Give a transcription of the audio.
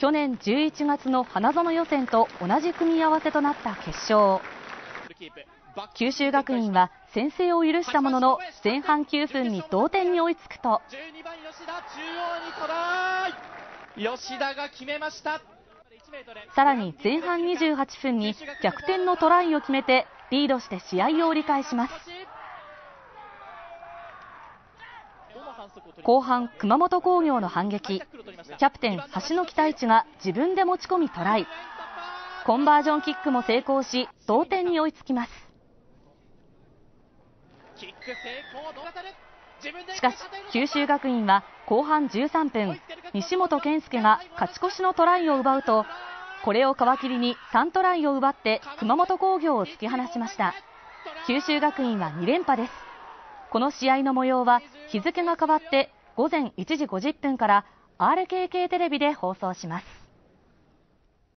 去年11月の花園予選と同じ組み合わせとなった決勝。九州学院は先制を許したものの、前半9分に同点に追いつくと、 12番吉田、中央にトライ、吉田が決めました。 さらに前半28分に逆転のトライを決めてリードして試合を折り返します。後半、熊本工業の反撃。キャプテン橋野北一が自分で持ち込みトライ。コンバージョンキックも成功し、同点に追いつきます。しかし九州学院は後半13分、西本健介が勝ち越しのトライを奪うと、これを皮切りに3トライを奪って熊本工業を突き放しました。九州学院は2連覇です。この試合の模様は日付が変わって午前1時50分から RKK テレビで放送します。